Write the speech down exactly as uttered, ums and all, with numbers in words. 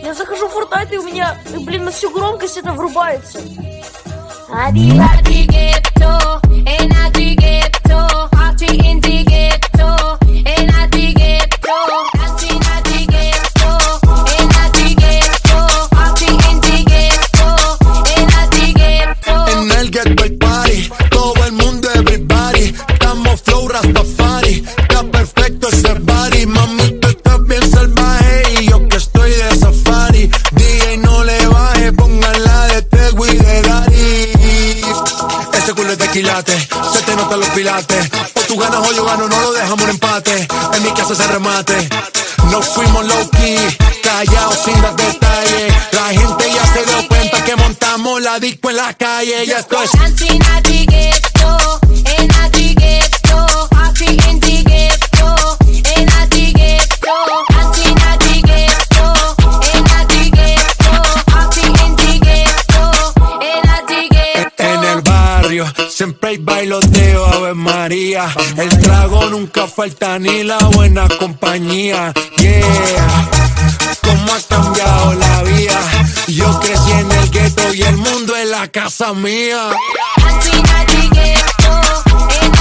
Я захожу в Fortnite, и у меня, блин, на всю громкость это врубается. Se te notan los pilates. O tú ganas o yo gano, no lo dejamos en empate. En mi casa se remate. No fuimos low key, callados sin dar detalles. La gente ya se dio cuenta que montamos la disco en la calle. Ya esto es siempre hay bailoteo, Ave María. El trago nunca falta ni la buena compañía. Yeah, cómo ha cambiado la vida. Yo crecí en el gueto y el mundo es la casa mía.